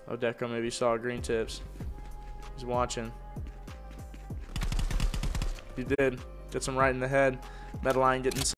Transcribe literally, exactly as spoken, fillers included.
Oh, Deco maybe saw green tips. He's watching. He did. Gets him right in the head. Medline getting